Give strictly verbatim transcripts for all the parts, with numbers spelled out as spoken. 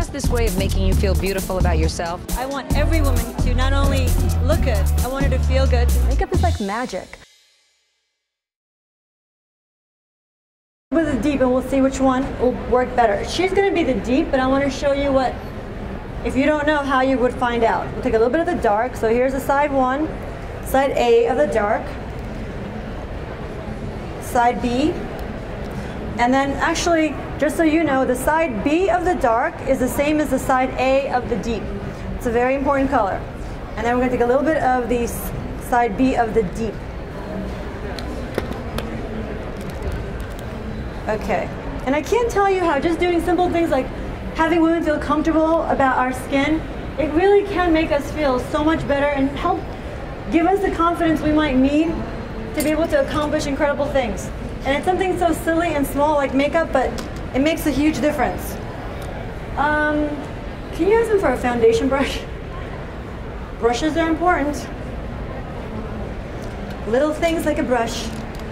this way of making you feel beautiful about yourself? I want every woman to not only look good, I want her to feel good. Makeup is like magic. With the deep, and we'll see which one will work better. She's going to be the deep, but I want to show you what, if you don't know how you would find out. We'll take a little bit of the dark. So here's the side one, side A of the dark, side B, and then actually, just so you know, the side B of the dark is the same as the side A of the deep. It's a very important color. And then we're going to take a little bit of the side B of the deep. Okay. And I can't tell you how just doing simple things like having women feel comfortable about our skin, it really can make us feel so much better and help give us the confidence we might need to be able to accomplish incredible things. And it's something so silly and small like makeup, but it makes a huge difference. Um, can you ask them for a foundation brush? Brushes are important. Little things like a brush.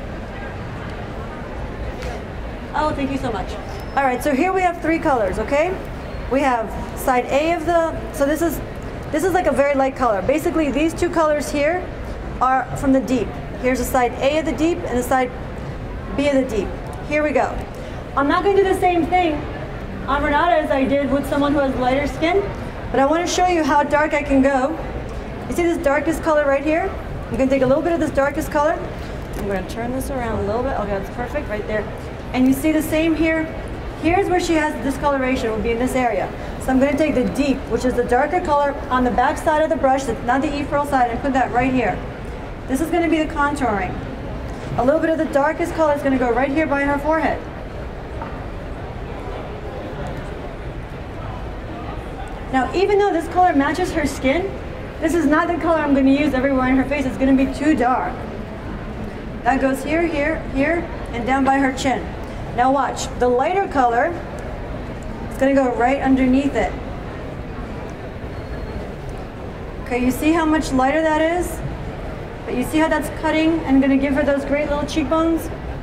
Oh, thank you so much. All right, so here we have three colors, okay? We have side A of the, so this is, this is like a very light color. Basically, these two colors here are from the deep. Here's the side A of the deep and the side B of the deep. Here we go. I'm not going to do the same thing on Renata as I did with someone who has lighter skin, but I want to show you how dark I can go. You see this darkest color right here? I'm going to take a little bit of this darkest color. I'm going to turn this around a little bit. Okay, that's perfect right there. And you see the same here? Here's where she has the discoloration, will be in this area. So I'm going to take the deep, which is the darker color on the back side of the brush, that's not the E-Furl side, and put that right here. This is going to be the contouring. A little bit of the darkest color is going to go right here by her forehead. Now, even though this color matches her skin, this is not the color I'm going to use everywhere in her face. It's going to be too dark. That goes here, here, here, and down by her chin. Now watch, the lighter color is going to go right underneath it. Okay, you see how much lighter that is? But you see how that's cutting and going to give her those great little cheekbones?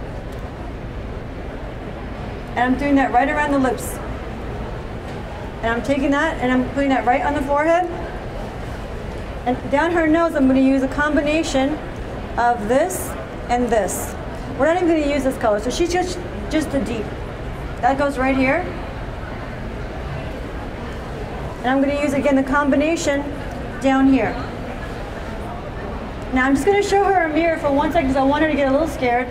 And I'm doing that right around the lips. And I'm taking that and I'm putting that right on the forehead. And down her nose, I'm going to use a combination of this and this. We're not even going to use this color, so she's just, just the deep. That goes right here. And I'm going to use, again, the combination down here. Now I'm just going to show her a mirror for one second because I want her to get a little scared.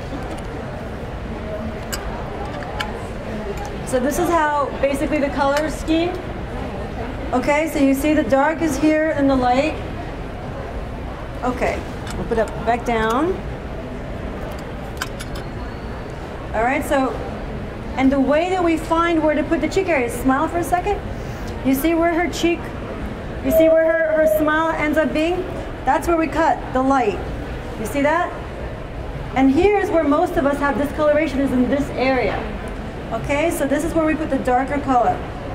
So this is how basically the color scheme. Okay, so you see the dark is here and the light. Okay, we'll put it back down. All right, so, and the way that we find where to put the cheek area, smile for a second. You see where her cheek, you see where her, her smile ends up being? That's where we cut the light. You see that? And here's where most of us have discoloration, is in this area. Okay, so this is where we put the darker color.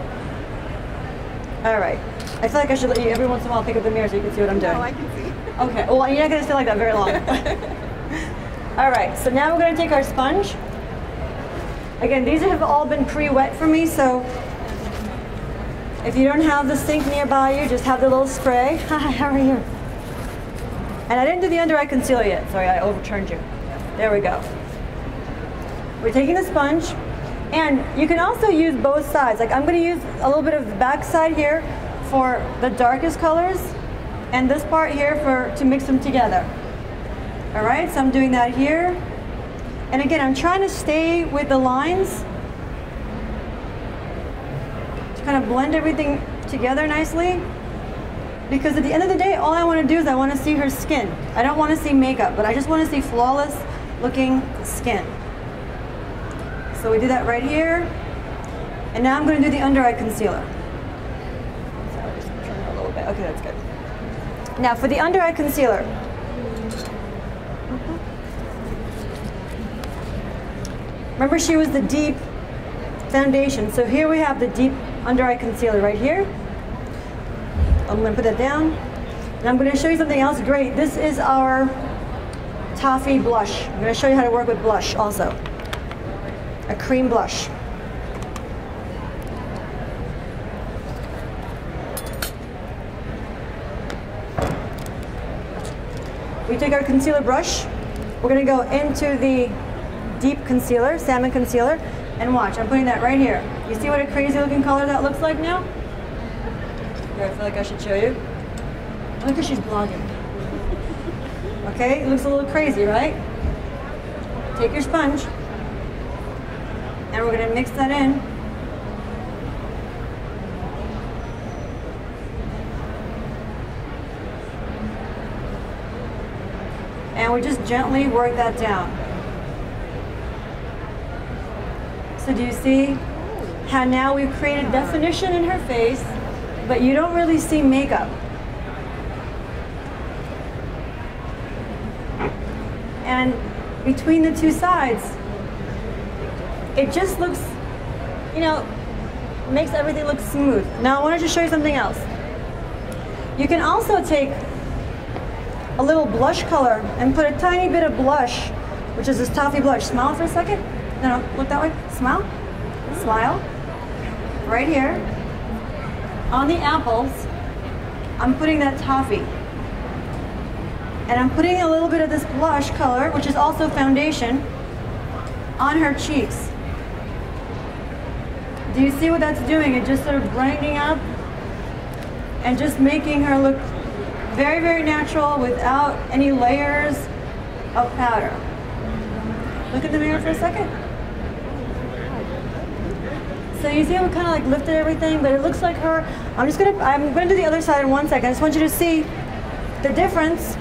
All right. I feel like I should let you every once in a while pick up the mirror so you can see what I'm doing. Oh, I can see. Okay, well, you're not going to stay like that very long. All right, so now we're going to take our sponge. Again, these have all been pre-wet for me, so if you don't have the sink nearby you, just have the little spray. Hi, how are you? And I didn't do the under eye concealer yet. Sorry, I overturned you. There we go. We're taking the sponge, and you can also use both sides. Like I'm going to use a little bit of the back side here for the darkest colors, and this part here for to mix them together. All right, so I'm doing that here. And again, I'm trying to stay with the lines to kind of blend everything together nicely. Because at the end of the day, all I want to do is I want to see her skin. I don't want to see makeup, but I just want to see flawless looking skin. So we do that right here. And now I'm going to do the under eye concealer. So I'll just turn it a little bit. Okay, that's good. Now for the under eye concealer. Remember, she was the deep foundation. So here we have the deep under eye concealer right here. I'm going to put that down. And I'm going to show you something else great. This is our Toffee blush. I'm going to show you how to work with blush also. A cream blush. we take our concealer brush. We're gonna go into the deep concealer, salmon concealer, and watch, I'm putting that right here. You see what a crazy looking color that looks like now? Here, I feel like I should show you. Look at she's blogging. Okay, it looks a little crazy, right? Take your sponge, and we're gonna mix that in. And we just gently work that down. So do you see how now we've created definition in her face, but you don't really see makeup. And between the two sides, it just looks, you know, makes everything look smooth. Now I wanted to show you something else. You can also take a little blush color and put a tiny bit of blush, which is this toffee blush. Smile for a second. No, no, look that way. Smile. Smile. Right here. On the apples, I'm putting that toffee. And I'm putting a little bit of this blush color, which is also foundation, on her cheeks. Do you see what that's doing? It just sort of brightening up and just making her look very, very natural without any layers of powder. Look in the mirror for a second. So you see how we kind of like lifted everything, but it looks like her. I'm just gonna, I'm gonna do the other side in one second. I just want you to see the difference.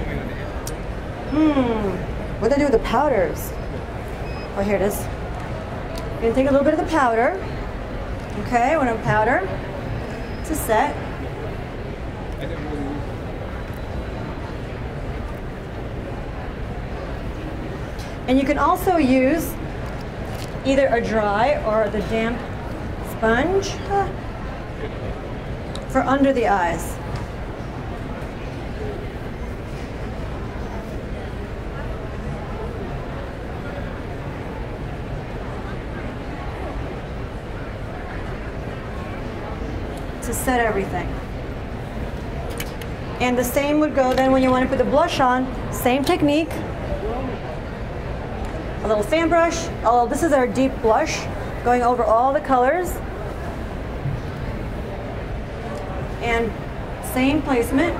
Hmm, what do I do with the powders? Oh, here it is. I'm gonna take a little bit of the powder. Okay, when I'm powder, it's a set. And you can also use either a dry or the damp sponge for under the eyes. To set everything. And the same would go then when you want to put the blush on, same technique. A little fan brush. Oh, this is our deep blush, going over all the colors. And same placement.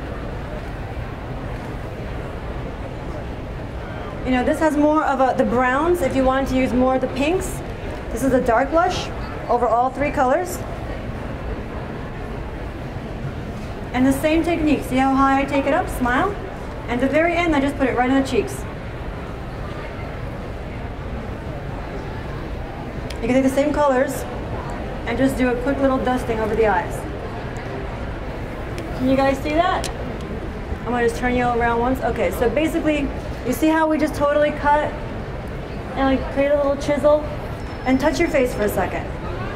You know, this has more of a, the browns, if you wanted to use more of the pinks. This is a dark blush over all three colors. And the same technique. See how high I take it up? Smile. And at the very end, I just put it right on the cheeks. You can take the same colors and just do a quick little dusting over the eyes. Can you guys see that? I'm gonna just turn you around once. Okay, so basically, you see how we just totally cut and like create a little chisel? And touch your face for a second.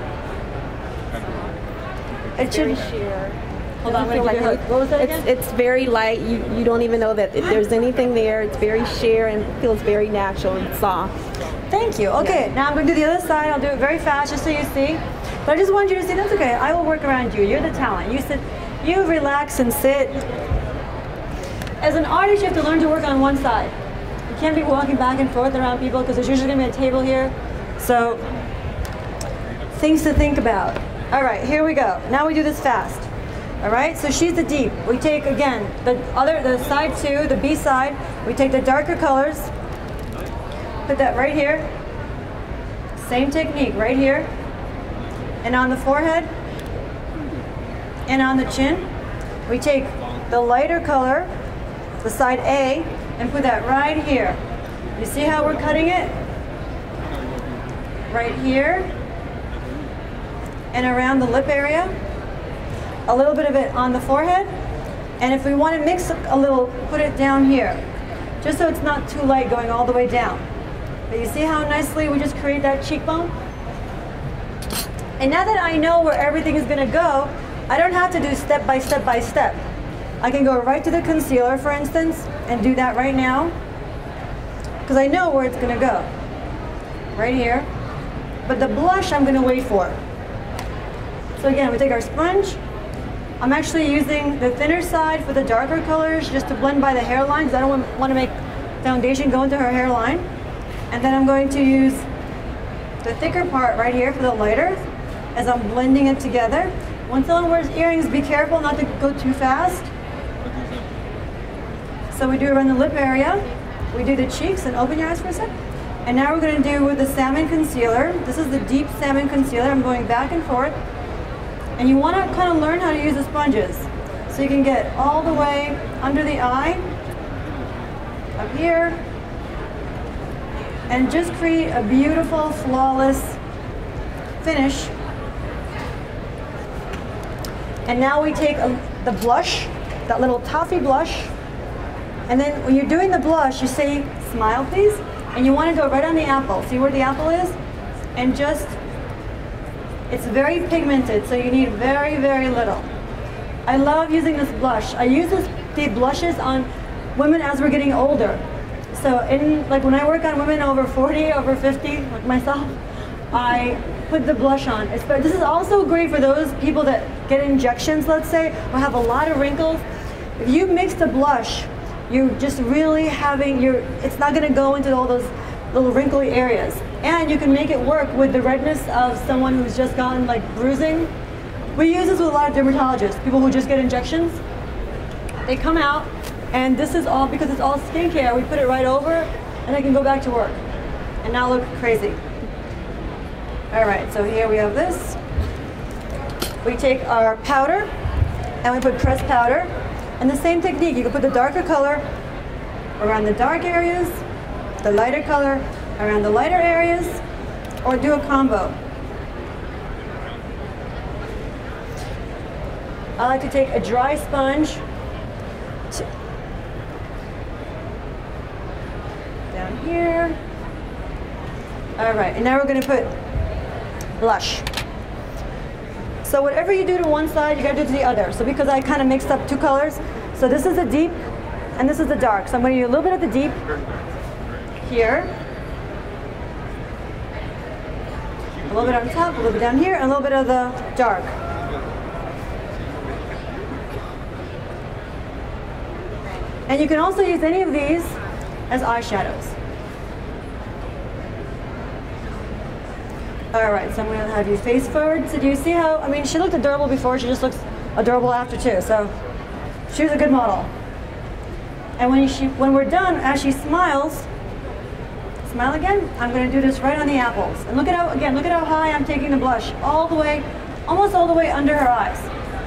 It should. Sheer. Hold on, I'm like it, what was that again? It's, it's very light. You, you don't even know that if there's anything there. It's very sheer and feels very natural and soft. Thank you. Okay, now I'm going to do the other side. I'll do it very fast just so you see. But I just want you to see, that's okay. I will work around you. You're the talent. You sit, you relax and sit. As an artist, you have to learn to work on one side. You can't be walking back and forth around people because there's usually going to be a table here. So, things to think about. All right, here we go. Now we do this fast. All right, so she's the deep. We take, again, the other, the side two, the B side. We take the darker colors, put that right here. Same technique, right here. And on the forehead, and on the chin, we take the lighter color, the side A, and put that right here. You see how we're cutting it? Right here, and around the lip area. A little bit of it on the forehead, and if we want to mix a little, put it down here, just so it's not too light going all the way down. But you see how nicely we just create that cheekbone? And now that I know where everything is going to go, I don't have to do step by step by step. I can go right to the concealer, for instance, and do that right now, because I know where it's going to go. Right here. But the blush I'm going to wait for. So again, we take our sponge, I'm actually using the thinner side for the darker colors just to blend by the hairline because I don't want to make foundation go into her hairline. And then I'm going to use the thicker part right here for the lighter as I'm blending it together. When someone wears earrings, be careful not to go too fast. So we do around the lip area. We do the cheeks, and open your eyes for a sec. And now we're going to do with the salmon concealer. This is the deep salmon concealer. I'm going back and forth. And you want to kind of learn how to use the sponges. So you can get all the way under the eye, up here, and just create a beautiful, flawless finish. And now we take a, the blush, that little toffee blush, and then when you're doing the blush, you say, smile please, and you want to go right on the apple. See where the apple is? And just, it's very pigmented, so you need very, very little. I love using this blush. I use this, the blushes on women as we're getting older. So in, like when I work on women over forty, over fifty, like myself, I put the blush on. It's, but this is also great for those people that get injections, let's say, or have a lot of wrinkles. If you mix the blush, you're just really having your, it's not gonna go into all those little wrinkly areas. And you can make it work with the redness of someone who's just gotten like bruising. We use this with a lot of dermatologists, people who just get injections. They come out, and this is all, because it's all skincare, we put it right over, and they can go back to work and not look crazy. All right, so here we have this. We take our powder, and we put pressed powder. And the same technique, you can put the darker color around the dark areas, the lighter color around the lighter areas, or do a combo. I like to take a dry sponge down here. All right, and now we're gonna put blush. So whatever you do to one side, you gotta do to the other. So because I kind of mixed up two colors, so this is the deep and this is the dark. So I'm gonna do a little bit of the deep here, a little bit on top, a little bit down here, and a little bit of the dark. And you can also use any of these as eyeshadows. All right, so I'm gonna have you face forward. So do you see how, I mean, she looked adorable before, she just looks adorable after too, so she was a good model. And when, she, when we're done, as she smiles, smile again, I'm gonna do this right on the apples. And look at how, again, look at how high I'm taking the blush, all the way, almost all the way under her eyes.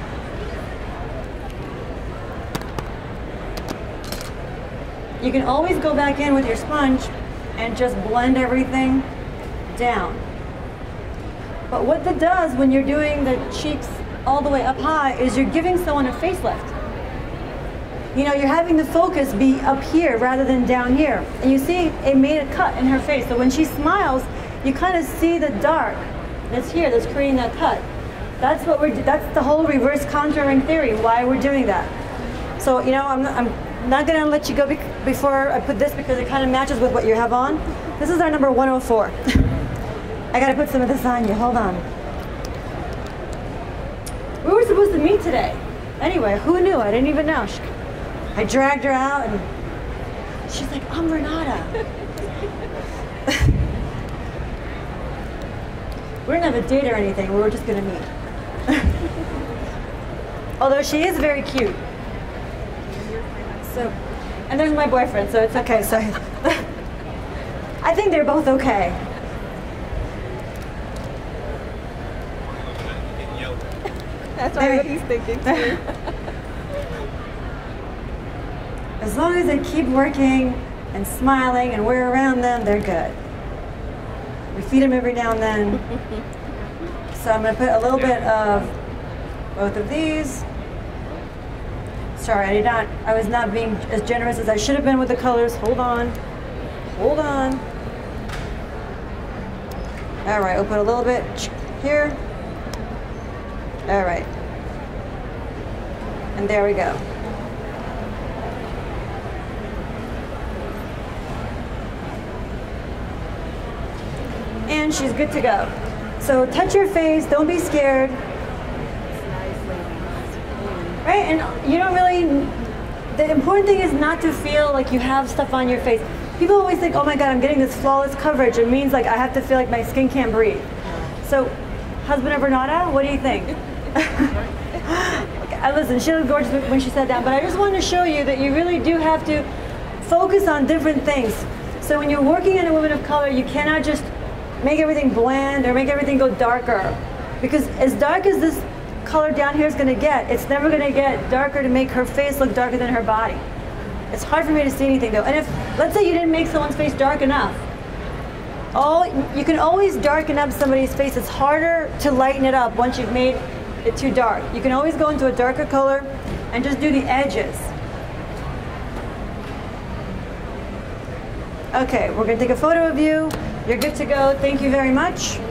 You can always go back in with your sponge and just blend everything down. But what that does when you're doing the cheeks all the way up high is you're giving someone a facelift. You know, you're having the focus be up here rather than down here. And you see it made a cut in her face. So when she smiles, you kind of see the dark that's here that's creating that cut. That's what we're, that's the whole reverse contouring theory, why we're doing that. So, you know, I'm, I'm not gonna let you go be before I put this because it kind of matches with what you have on. This is our number one oh four. I gotta put some of this on you, hold on. We were supposed to meet today. Anyway, who knew? I didn't even know. She, I dragged her out and she's like, I'm Renata. We didn't have a date or anything, we were just gonna meet. Although she is very cute. So, and there's my boyfriend, so it's okay, so. I think they're both okay. That's probably what he's thinking too. As long as they keep working and smiling and we're around them, they're good. We feed them every now and then. So I'm going to put a little bit of both of these. Sorry, I did not, I was not being as generous as I should have been with the colors. Hold on. Hold on. All right, we'll put a little bit here. All right. And there we go. And she's good to go. So touch your face, don't be scared. right? And you don't really, the important thing is not to feel like you have stuff on your face. People always think, oh my God, I'm getting this flawless coverage. It means like I have to feel like my skin can't breathe. So, husband of Renata, what do you think? Okay, listen, she looked gorgeous when she sat down, but I just wanted to show you that you really do have to focus on different things. So when you're working in a woman of color, you cannot just make everything bland or make everything go darker. Because as dark as this color down here is going to get, it's never going to get darker to make her face look darker than her body. It's hard for me to see anything though. And if, let's say you didn't make someone's face dark enough, all, you can always darken up somebody's face. It's harder to lighten it up once you've made it too dark. You can always go into a darker color and just do the edges. Okay, we're going to take a photo of you. You're good to go. Thank you very much.